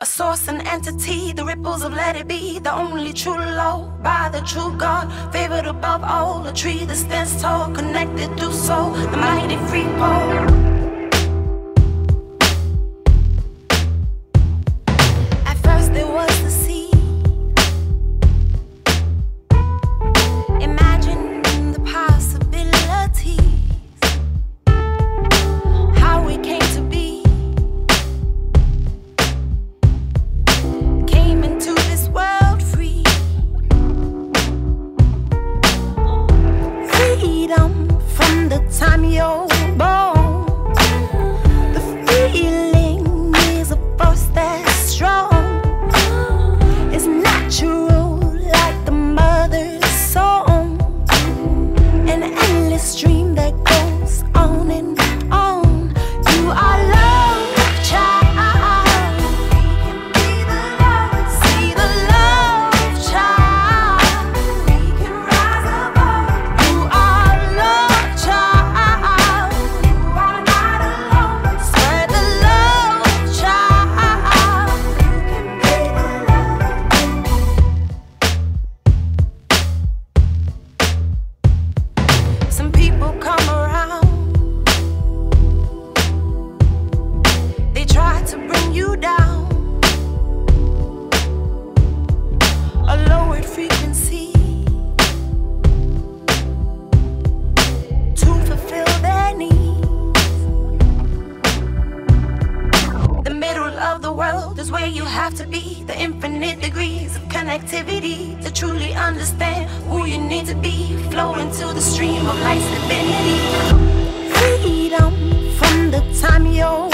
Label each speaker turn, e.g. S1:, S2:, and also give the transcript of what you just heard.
S1: A source, an entity, the ripples of let it be. The only true law by the true God, favored above all. A tree that stands tall, connected through soul, the mighty free pole. From the time you're born, the feeling is a force that's strong. It's natural like the mother's song, an endless stream that goes on and on. You are love, child. We can be the love, see the love, child. We can rise above. You are love, child. You are not alone. Spread the love, child. You can be the love. Some people come around, they try to bring you down, a lowered frequency to fulfill their needs. The middle of the world is where you have to be. The infinite degrees of connectivity to truly understand who you need to be. Flow into the stream of life's divinity. Freedom from the time you're